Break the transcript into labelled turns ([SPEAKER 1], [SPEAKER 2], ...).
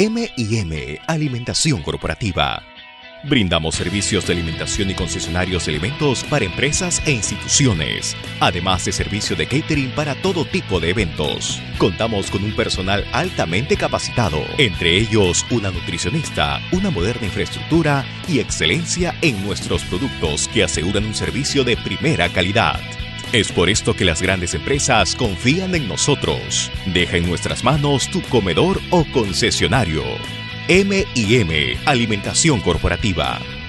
[SPEAKER 1] M&M Alimentación Corporativa. Brindamos servicios de alimentación y concesionarios de alimentos para empresas e instituciones, además de servicio de catering para todo tipo de eventos. Contamos con un personal altamente capacitado, entre ellos una nutricionista, una moderna infraestructura y excelencia en nuestros productos que aseguran un servicio de primera calidad. Es por esto que las grandes empresas confían en nosotros. Deja en nuestras manos tu comedor o concesionario. M&M Alimentación Corporativa.